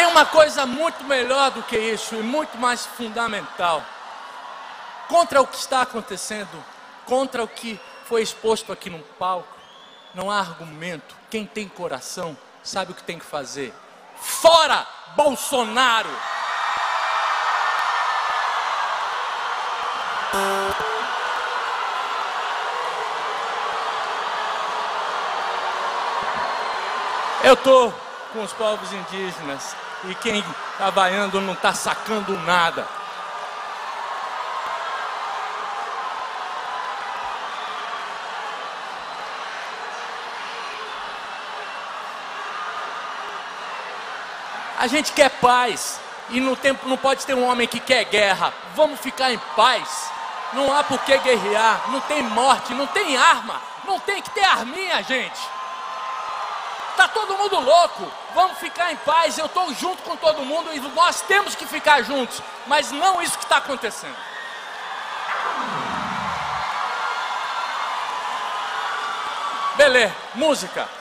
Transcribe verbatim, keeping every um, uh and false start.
uma coisa muito melhor do que isso e muito mais fundamental. Contra o que está acontecendo, contra o que foi exposto aqui no palco, não há argumento. Quem tem coração sabe o que tem que fazer. Fora Bolsonaro! Eu tô com os povos indígenas e quem tá vaiando não tá sacando nada. A gente quer paz e no tempo não pode ter um homem que quer guerra. Vamos ficar em paz. Não há por que guerrear, não tem morte, não tem arma, não tem que ter arminha, gente. Tá todo mundo louco, vamos ficar em paz, eu estou junto com todo mundo e nós temos que ficar juntos, mas não isso que está acontecendo. Beleza, música.